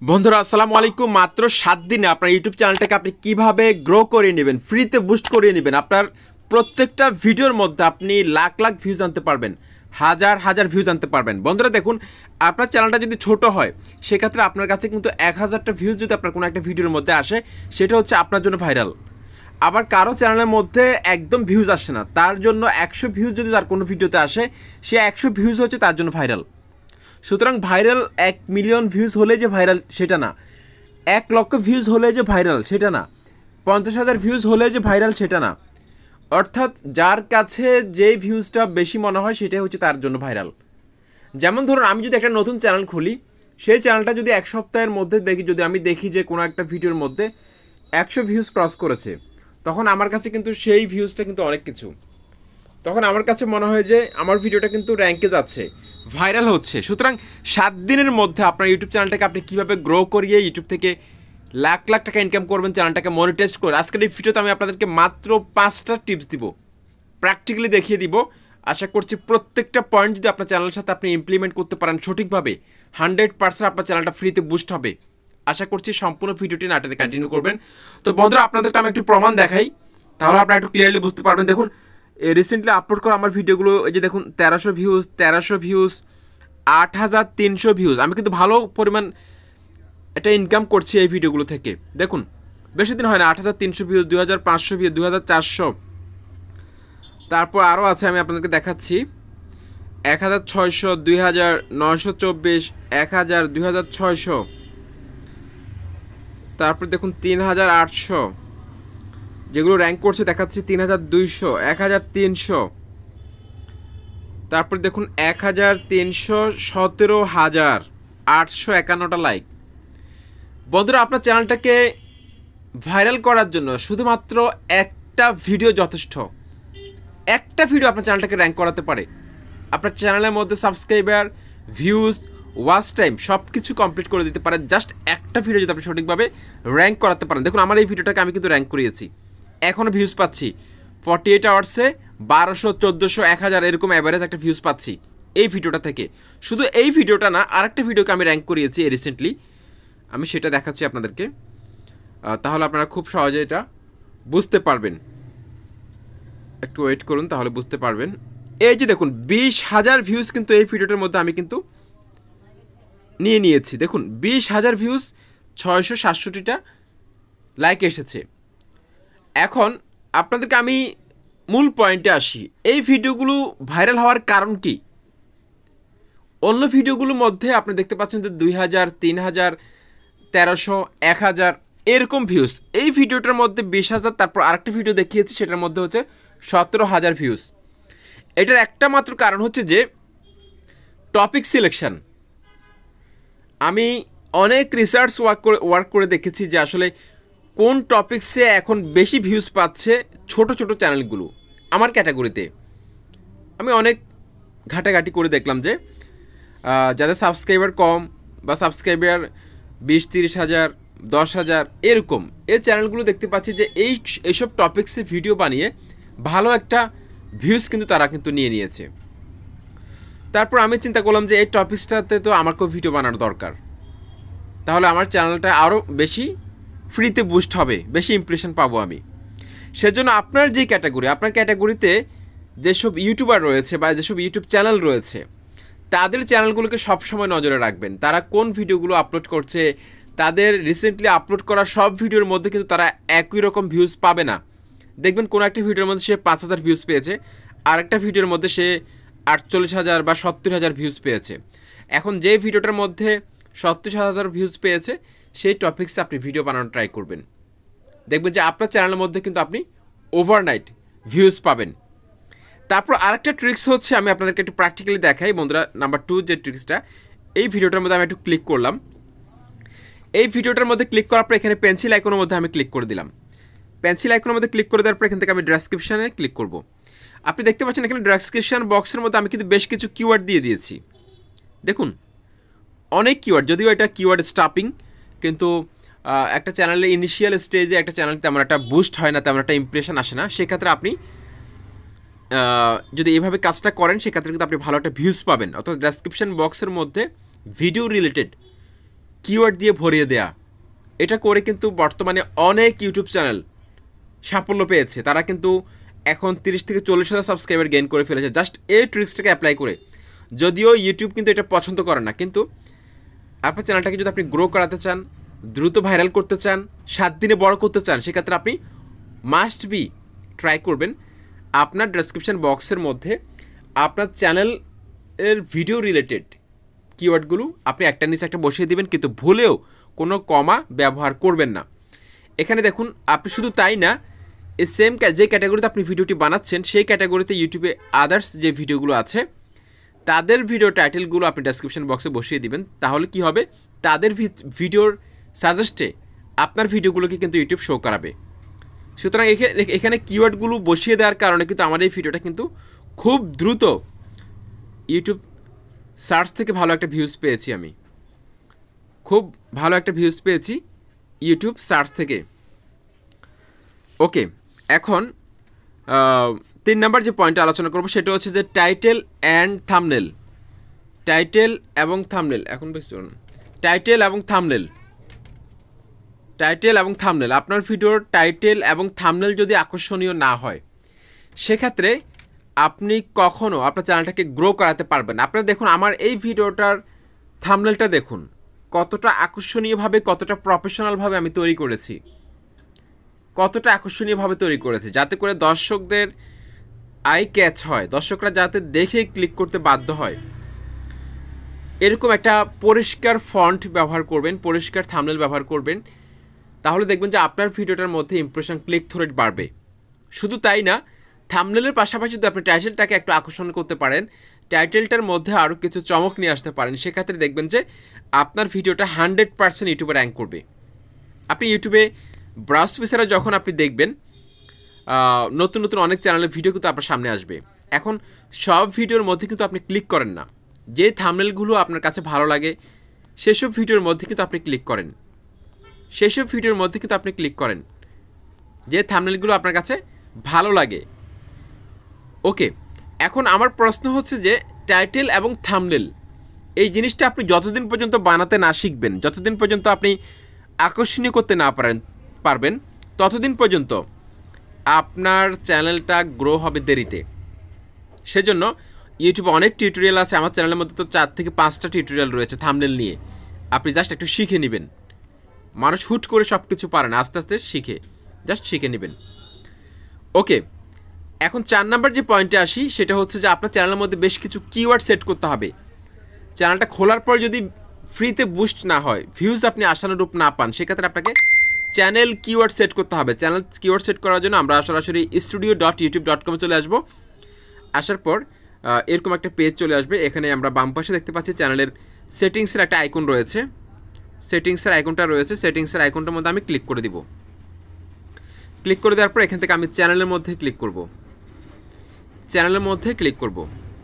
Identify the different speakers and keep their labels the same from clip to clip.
Speaker 1: বন্ধুরা আসসালামু আলাইকুম। মাত্র 7 দিনে আপনার ইউটিউব চ্যানেলটাকে আপনি কিভাবে গ্রো করে নেবেন, ফ্রিতে বুস্ট করিয়ে নেবেন। আপনার প্রত্যেকটা ভিডিওর মধ্যে আপনি লাখ লাখ ভিউজ আনতে পারবেন, হাজার হাজার ভিউজ আনতে পারবেন। বন্ধুরা দেখুন, আপনার চ্যানেলটা যদি ছোট হয় সেক্ষেত্রে আপনার কাছে কিন্তু 1000টা ভিউজ যদি আপনার কোনো একটা ভিডিওর মধ্যে আসে সেটা হচ্ছে আপনার জন্য ভাইরাল। আবার কারো চ্যানেলের মধ্যে একদম ভিউজ আসে না, তার জন্য 100 ভিউজ যদি তার কোনো ভিডিওতে আসে, সে 100 ভিউজ হচ্ছে তার জন্য ভাইরাল। সুতরাং ভাইরাল 1 মিলিয়ন ভিউজ হলে যে ভাইরাল সেটা না, 1 লক্ষ ভিউজ হলে যে ভাইরাল সেটা না, 50,000 ভিউজ হলে যে ভাইরাল সেটা না। অর্থাৎ যার কাছে যেই ভিউজটা বেশি মনে হয় সেটাই হচ্ছে তার জন্য ভাইরাল। যেমন ধরুন, আমি যদি একটা নতুন চ্যানেল খুলি, সেই চ্যানেলটা যদি 1 সপ্তাহের মধ্যে যদি আমি দেখি যে কোনো একটা ভিডিওর মধ্যে 100 ভিউজ ক্রস করেছে, তখন আমার কাছে কিন্তু সেই ভিউজটা কিন্তু অনেক কিছু। তখন আমার কাছে মনে হয় যে আমার ভিডিওটা কিন্তু র্যাঙ্কে যাচ্ছে, ভাইরাল হচ্ছে। সুতরাং 7 দিনের মধ্যে আপনার ইউটিউব চ্যানেলটাকে আপনি কীভাবে গ্রো করিয়ে ইউটিউব থেকে লাখ লাখ টাকা ইনকাম করবেন, চ্যানেলটাকে মনিটাইজ করে, আজকের এই ভিডিওতে আমি আপনাদেরকে মাত্র 5টা টিপস দিব, প্র্যাকটিক্যালি দেখিয়ে দিব। আশা করছি প্রত্যেকটা পয়েন্ট যদি আপনার চ্যানেলের সাথে আপনি ইমপ্লিমেন্ট করতে পারেন সঠিকভাবে, 100% আপনার চ্যানেলটা ফ্রিতে বুস্ট হবে। আশা করছি সম্পূর্ণ ভিডিওটি না টেনে কন্টিনিউ করবেন। তো বন্ধুরা, আপনাদেরকে আমি একটু প্রমাণ দেখাই, তাহলে আপনারা একটু ক্লিয়ারলি বুঝতে পারবেন। দেখুন, রিসেন্টলি আপলোড করা আমার ভিডিওগুলো, এই যে দেখুন 1300 ভিউজ 8300 ভিউজ। আমি কিন্তু ভালো পরিমাণ এটা ইনকাম করছি এই ভিডিওগুলো থেকে। দেখুন, বেশি দিন হয় না, 8300 ভিউজ, 2500 ভিউজ, 2400। তারপর আরও আছে, আমি আপনাদেরকে দেখাচ্ছি, 1600, 2924, 1000, 2600। তারপর দেখুন 3800, যেগুলো র্যাঙ্ক করছে দেখাচ্ছি 3200, 1300। তারপর দেখুন 1317,851টা লাইক। বন্ধুরা, আপনার চ্যানেলটাকে ভাইরাল করার জন্য শুধুমাত্র একটা ভিডিও যথেষ্ট। একটা ভিডিও আপনার চ্যানেলটাকে র্যাঙ্ক করাতে পারে। আপনার চ্যানেলের মধ্যে সাবস্ক্রাইবার, ভিউজ, ওয়াচ টাইম সব কিছু কমপ্লিট করে দিতে পারে জাস্ট একটা ভিডিও যদি আপনি সঠিকভাবে র্যাঙ্ক করাতে পারেন। দেখুন, আমার এই ভিডিওটাকে আমি কিন্তু র্যাঙ্ক করিয়েছি, এখনও ভিউজ পাচ্ছি 48 আওয়ার্সে 1200, 1400, 1000 এরকম অ্যাভারেজ একটা ভিউজ পাচ্ছি এই ভিডিওটা থেকে। শুধু এই ভিডিওটা না, আরেকটা ভিডিওকে আমি র্যাঙ্ক করিয়েছি রিসেন্টলি, আমি সেটা দেখাচ্ছি আপনাদেরকে, তাহলে আপনারা খুব সহজে এটা বুঝতে পারবেন। একটু ওয়েট করুন, তাহলে বুঝতে পারবেন। এই যে দেখুন, 20,000 ভিউজ কিন্তু এই ভিডিওটার মধ্যে আমি কিন্তু নিয়েছি। দেখুন, 20,000 ভিউজ, 667টা লাইক এসেছে। এখন আপনাদেরকে আমি মূল পয়েন্টে আসি, এই ভিডিওগুলো ভাইরাল হওয়ার কারণ কি? অন্য ভিডিওগুলোর মধ্যে আপনি দেখতে পাচ্ছেন যে 2000, 3000, 1300, 1000 এরকম ভিউজ। এই ভিডিওটার মধ্যে 20,000, তারপর আরেকটা ভিডিও দেখিয়েছি সেটার মধ্যে হচ্ছে 17,000 ভিউজ। এটার একটা মাত্র কারণ হচ্ছে যে টপিক সিলেকশন। আমি অনেক রিসার্চ ওয়ার্ক করে দেখেছি যে আসলে কোন টপিকসে এখন বেশি ভিউজ পাচ্ছে ছোট ছোট চ্যানেলগুলো। আমার ক্যাটাগরিতে আমি অনেক ঘাটাঘাটি করে দেখলাম যে যাদের সাবস্ক্রাইবার কম বা সাবস্ক্রাইবার 20-30 হাজার, 10,000 এরকম, এই চ্যানেলগুলো দেখতে পাচ্ছি যে এইসব টপিকসে ভিডিও বানিয়ে ভালো একটা ভিউজ কিন্তু তারা কিন্তু নিয়েছে। তারপর আমি চিন্তা করলাম যে এই টপিকসটাতে তো আমাকেও ভিডিও বানানো দরকার, তাহলে আমার চ্যানেলটা আরও বেশি ফ্রিতে বুস্ট হবে, বেশি ইমপ্রেশন পাবো আমি। সেজন্য আপনার যে ক্যাটাগরি, আপনার ক্যাটাগরিতে যেসব ইউটিউবার রয়েছে বা যেসব ইউটিউব চ্যানেল রয়েছে, তাদের চ্যানেলগুলোকে সবসময় নজরে রাখবেন। তারা কোন ভিডিওগুলো আপলোড করছে, তাদের রিসেন্টলি আপলোড করা সব ভিডিওর মধ্যে কিন্তু তারা একই রকম ভিউজ পাবে না। দেখবেন কোনো একটা ভিডিওর মধ্যে সে 5,000 ভিউজ পেয়েছে, আর একটা ভিডিওর মধ্যে সে 48,000 বা 70,000 ভিউজ পেয়েছে। এখন যে ভিডিওটার মধ্যে 70,000 ভিউজ পেয়েছে, সেই টপিক্সে আপনি ভিডিও বানানো ট্রাই করবেন, দেখবেন যে আপনার চ্যানেলের মধ্যে কিন্তু আপনি ওভারনাইট ভিউজ পাবেন। তারপর আরেকটা ট্রিক্স হচ্ছে, আমি আপনাদেরকে একটু প্র্যাকটিক্যালি দেখাই বন্ধুরা। নাম্বার 2 যে ট্রিক্সটা, এই ভিডিওটার মধ্যে আমি একটু ক্লিক করলাম। এই ভিডিওটার মধ্যে ক্লিক করার পর এখানে পেন্সিল আইকনের মধ্যে আমি ক্লিক করে দিলাম। পেন্সিল আইকনের মধ্যে ক্লিক করে দেওয়ার পর এখান থেকে আমি ডেসক্রিপশানে ক্লিক করব। আপনি দেখতে পাচ্ছেন এখানে ডেসক্রিপশন বক্সের মধ্যে আমি কিন্তু বেশ কিছু কিওয়ার্ড দিয়ে দিয়েছি। দেখুন, অনেক কিওয়ার্ড, যদিও এটা কিওয়ার্ড স্টাফিং, কিন্তু একটা চ্যানেলে ইনিশিয়াল স্টেজে একটা চ্যানেল তেমন একটা বুস্ট হয় না, তেমন একটা ইমপ্রেশন আসে না। সেক্ষেত্রে আপনি যদি এইভাবে কাজটা করেন, সেক্ষেত্রে কিন্তু আপনি ভালো একটা ভিউজ পাবেন। অর্থাৎ ডেসক্রিপশন বক্সের মধ্যে ভিডিও রিলেটেড কিওয়ার্ড দিয়ে ভরিয়ে দেয়া। এটা করে কিন্তু বর্তমানে অনেক ইউটিউব চ্যানেল সাফল্য পেয়েছে। তারা কিন্তু এখন 30 থেকে 40,000 সাবস্ক্রাইবার গেইন করে ফেলেছে জাস্ট এই ট্রিক্সটাকে অ্যাপ্লাই করে। যদিও ইউটিউব কিন্তু এটা পছন্দ করে না, কিন্তু আপনার চ্যানেলটাকে যদি আপনি গ্রো করাতে চান, দ্রুত ভাইরাল করতে চান, 7 দিনে বড় করতে চান, সেক্ষেত্রে আপনি মাস্ট বি ট্রাই করবেন আপনার ডেসক্রিপশন বক্সের মধ্যে আপনার চ্যানেলের ভিডিও রিলেটেড কিওয়ার্ডগুলো আপনি একটার নিচে একটা বসিয়ে দিবেন, কিন্তু ভুলেও কোনো কমা ব্যবহার করবেন না। এখানে দেখুন, আপনি শুধু তাই না, এই সেম যে ক্যাটাগরিতে আপনি ভিডিওটি বানাচ্ছেন সেই ক্যাটাগরিতে ইউটিউবে আদার্স যে ভিডিওগুলো আছে তাদের ভিডিও টাইটেলগুলো আপনি ডেসক্রিপশন বক্সে বসিয়ে দিবেন। তাহলে কি হবে, তাদের ভিডিওর সাজেস্টে আপনার ভিডিওগুলোকে কিন্তু ইউটিউব শো করাবে। সুতরাং এখানে কিওয়ার্ডগুলো বসিয়ে দেওয়ার কারণে কিন্তু আমার এই ভিডিওটা কিন্তু খুব দ্রুত ইউটিউব সার্চ থেকে ভালো একটা ভিউজ পেয়েছি। আমি খুব ভালো একটা ভিউজ পেয়েছি ইউটিউব সার্চ থেকে। ওকে, এখন 3 নম্বর যে পয়েন্টটা আলোচনা করবো সেটা হচ্ছে যে টাইটেল অ্যান্ড থাম্বনেল। টাইটেল এবং থাম্বনেল, এখন বেশি টাইটেল এবং থাম্বনেল। টাইটেল এবং থাম্বনেল, আপনার ভিডিওর টাইটেল এবং থাম্বনেল যদি আকর্ষণীয় না হয় সেক্ষেত্রে আপনি কখনও আপনার চ্যানেলটাকে গ্রো করাতে পারবেন। আপনারা দেখুন আমার এই ভিডিওটার থাম্বনেলটা দেখুন, কতটা আকর্ষণীয়ভাবে, কতটা প্রফেশনালভাবে আমি তৈরি করেছি, কতটা আকর্ষণীয়ভাবে তৈরি করেছি, যাতে করে দর্শকদের আই ক্যাচ হয়, দর্শকরা যাতে দেখে ক্লিক করতে বাধ্য হয়। এরকম একটা পরিষ্কার ফন্ট ব্যবহার করবেন, পরিষ্কার থাম্বনেল ব্যবহার করবেন, তাহলে দেখবেন যে আপনার ভিডিওটার মধ্যে ইমপ্রেশন, ক্লিক থ্রু রেট বাড়বে। শুধু তাই না, থাম্বনেলের পাশাপাশি যদি আপনি টাইটেলটাকে একটু আকর্ষণ করতে পারেন, টাইটেলটার মধ্যে আরও কিছু চমক নিয়ে আসতে পারেন, সেক্ষেত্রে দেখবেন যে আপনার ভিডিওটা 100% ইউটিউবে র্যাঙ্ক করবে। আপনি ইউটিউবে ব্রাউজ ফিচারে যখন আপনি দেখবেন নতুন নতুন অনেক চ্যানেলের ভিডিও কিন্তু আপনার সামনে আসবে। এখন সব ভিডিওর মধ্যে কিন্তু আপনি ক্লিক করেন না, যে থাম্বনেলগুলো আপনার কাছে ভালো লাগে সেসব ভিডিওর মধ্যে কিন্তু আপনি ক্লিক করেন, সেসব ভিডিওর মধ্যে কিন্তু আপনি ক্লিক করেন যে থাম্বনেলগুলো আপনার কাছে ভালো লাগে। ওকে, এখন আমার প্রশ্ন হচ্ছে যে টাইটেল এবং থাম্বনেল এই জিনিসটা আপনি যতদিন পর্যন্ত বানাতে না শিখবেন, যতদিন পর্যন্ত আপনি আকর্ষণীয় করতে না পারবেন ততদিন পর্যন্ত আপনার চ্যানেলটা গ্রো হবে দেরিতে। সেজন্য ইউটিউবে অনেক টিউটোরিয়াল আছে, আমার চ্যানেলের মধ্যে তো 4 থেকে 5টা টিউটোরিয়াল রয়েছে থাম্বনেল নিয়ে। আপনি জাস্ট একটু শিখে নেবেন। মানুষ হুট করে সব কিছু পারে না, আস্তে আস্তে জাস্ট শিখে নেবেন। ওকে, এখন 4 নাম্বার যে পয়েন্টে আসি সেটা হচ্ছে যে আপনার চ্যানেলের মধ্যে বেশ কিছু কিওয়ার্ড সেট করতে হবে। চ্যানেলটা খোলার পর যদি ফ্রিতে বুস্ট না হয়, ভিউজ আপনি আশানুরূপ না পান, সেক্ষেত্রে আপনাকে চ্যানেল কিওয়ার্ড সেট করতে হবে। চ্যানেল কিওয়ার্ড সেট করার জন্য আমরা সরাসরি studio.youtube.com চলে আসবো। আসার পর এরকম একটা পেজ চলে আসবে। এখানে আমরা বাম পাশে দেখতে পাচ্ছি চ্যানেলের সেটিংসের একটা আইকন রয়েছে, সেটিংসের আইকনটা রয়েছে। সেটিংসের আইকনটার মধ্যে আমি ক্লিক করে দিব। ক্লিক করে দেওয়ার পর এখান থেকে আমি চ্যানেলের মধ্যে ক্লিক করব, চ্যানেলের মধ্যে ক্লিক করব।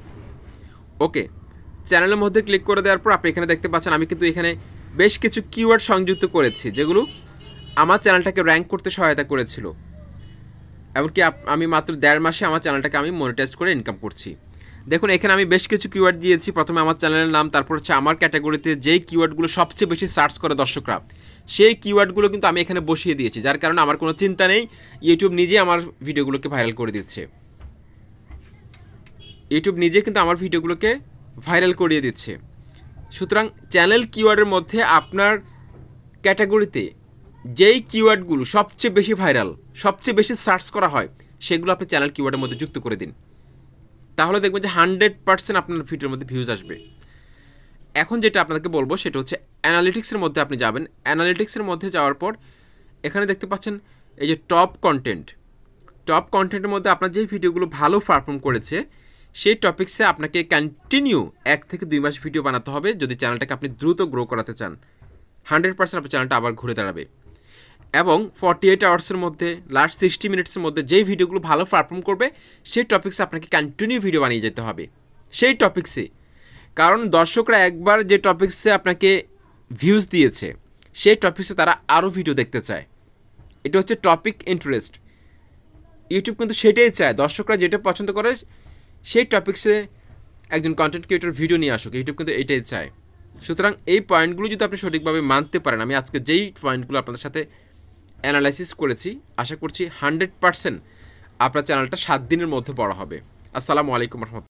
Speaker 1: ওকে, চ্যানেলের মধ্যে ক্লিক করে দেওয়ার পর আপনি এখানে দেখতে পাচ্ছেন আমি কিন্তু এখানে বেশ কিছু কিওয়ার্ড সংযুক্ত করেছি যেগুলো আমার চ্যানেলটাকে র্যাঙ্ক করতে সহায়তা করেছিল। এমনকি আমি মাত্র 1.5 মাসে আমার চ্যানেলটাকে আমি মনিটাইজ করে ইনকাম করছি। দেখুন এখানে আমি বেশ কিছু কিওয়ার্ড দিয়েছি। প্রথমে আমার চ্যানেলের নাম, তারপর হচ্ছে আমার ক্যাটাগরিতে যেই কিওয়ার্ডগুলো সবচেয়ে বেশি সার্চ করে দর্শকরা, সেই কিওয়ার্ডগুলো কিন্তু আমি এখানে বসিয়ে দিয়েছি, যার কারণে আমার কোনো চিন্তা নেই, ইউটিউব নিজে আমার ভিডিওগুলোকে ভাইরাল করে দিচ্ছে। ইউটিউব নিজে কিন্তু আমার ভিডিওগুলোকে ভাইরাল করিয়ে দিচ্ছে। সুতরাং চ্যানেল কিওয়ার্ডের মধ্যে আপনার ক্যাটাগরিতে যেই কিওয়ার্ডগুলো সবচেয়ে বেশি ভাইরাল, সবচেয়ে বেশি সার্চ করা হয়, সেগুলো আপনি চ্যানেল কিওয়ার্ডের মধ্যে যুক্ত করে দিন। তাহলে দেখবেন যে 100% আপনার ভিডিওর মধ্যে ভিউজ আসবে। এখন যেটা আপনাদেরকে বলবো সেটা হচ্ছে অ্যানালিটিক্সের মধ্যে আপনি যাবেন। অ্যানালিটিক্সের মধ্যে যাওয়ার পর এখানে দেখতে পাচ্ছেন এই যে টপ কন্টেন্ট। টপ কন্টেন্টের মধ্যে আপনার যে ভিডিওগুলো ভালো পারফর্ম করেছে সেই টপিক্সে আপনাকে কন্টিনিউ 1 থেকে 2 মাস ভিডিও বানাতে হবে যদি চ্যানেলটাকে আপনি দ্রুত গ্রো করাতে চান। 100% আপনার চ্যানেলটা আবার ঘুরে দাঁড়াবে। এবং 48 আওয়ার্সের মধ্যে, লাস্ট 60 মিনিটসের মধ্যে যেই ভিডিওগুলো ভালো পারফর্ম করবে সেই টপিক্সে আপনাকে কন্টিনিউ ভিডিও বানিয়ে যেতে হবে সেই টপিক্সে। কারণ দর্শকরা একবার যে টপিক্সে আপনাকে ভিউজ দিয়েছে সেই টপিক্সে তারা আরও ভিডিও দেখতে চায়। এটা হচ্ছে টপিক ইন্টারেস্ট। ইউটিউব কিন্তু সেটাই চায়, দর্শকরা যেটা পছন্দ করে সেই টপিক্সে একজন কন্টেন্ট ক্রিয়েটর ভিডিও নিয়ে আসুক। ইউটিউব কিন্তু এটাই চায়। সুতরাং এই পয়েন্টগুলো যদি আপনি সঠিকভাবে মানতে পারেন, আমি আজকে যেই পয়েন্টগুলো আপনাদের সাথে অ্যানালাইসিস করেছি, আশা করছি 100% আপনার চ্যানেলটা 7 দিনের মধ্যে বড় হবে। আসসালামু আলাইকুম রহমতুল্লাহ।